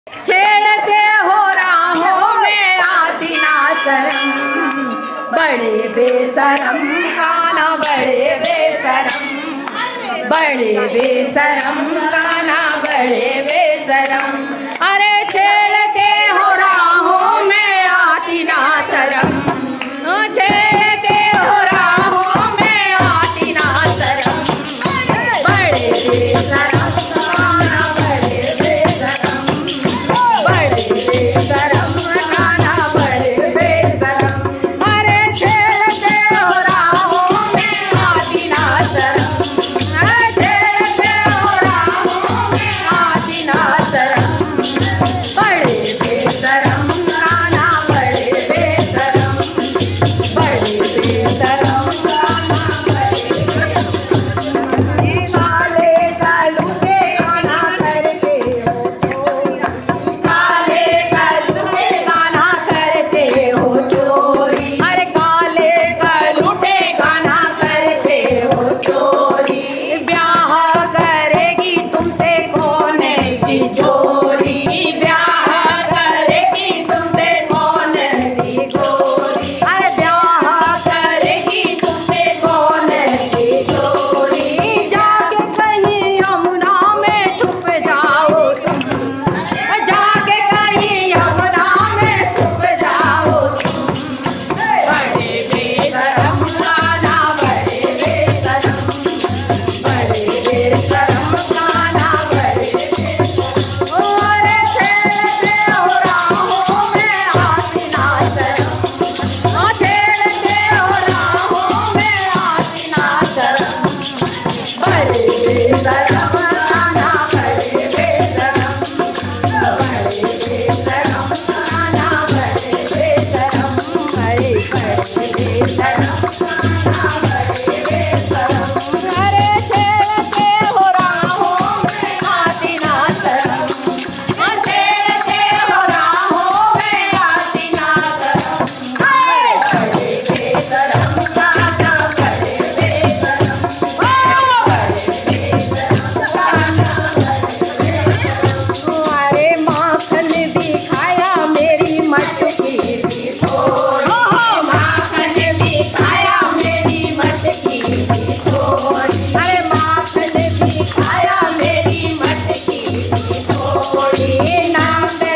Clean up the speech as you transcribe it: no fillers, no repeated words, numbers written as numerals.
छेड़ते हो राहों में आती ना शर्म, बड़े बेशरम कान्हा बड़े बेशरम, बड़े बेशरम कान्हा बड़े बेशरम। अरे छेड़ते हो राहों में आती ना शर्म, छेड़ते हो राहों में आती ना शर्म, बड़े बेशरम कान्हा बड़े बेशरम, बड़े बेशरम कान्हा बड़े बेशरम। अरे छेड़ते हो राहों में आती ना शर्म, छेड़ते हो राहों में आती ना शर्म, बड़े बेशरम कान्हा बड़े बेशरम, बड़े बेशरम कान्हा बड़े बेशरम। काले कलुगे कान्हा करते हो चोरी, काले कलुगे कान्हा करते हो चोरी, अरे काले कलुगे कान्हा करते हो चोरी। ब्याह करेगी तुमसे कौन सी छोरी, ब्याह करेगी तुमसे कौन सी छोरी, अरे ब्याह करेगी तुमसे कौन सी छोरी। जाके कहीं यमुना में छुप जाओ तुम, जाके कहीं यमुना में छुप जाओ तुम, बड़े बेशरम कान्हा बड़े बेशरम, बड़े बेशरम कान्हा बड़े बेशरम। अरे छेड़ते हो राहों में आती ना शर्म, छेड़ते हो राहों में आती ना शर्म, बड़े बेशरम कान्हा बड़े बेशरम, बड़े बेशरम कान्हा बड़े बेशरम, बड़े बेशरम कान्हा बड़े बेशरम। अरे छेड़ते हो राहों में आती ना शर्म, छेड़ते हो राहों में आती ना शर्म, बड़े बेशरम कान्हा बड़े बेशरम, बड़े बेशरम कान्हा बड़े बेशरम। अरे माखन भी खाया मेरी मटकी भी थोड़ी, माखन भी खाया मेरी मटकी भी थोड़ी, अरे माखन भी खाया मेरी मटकी भी थोड़ी। नाम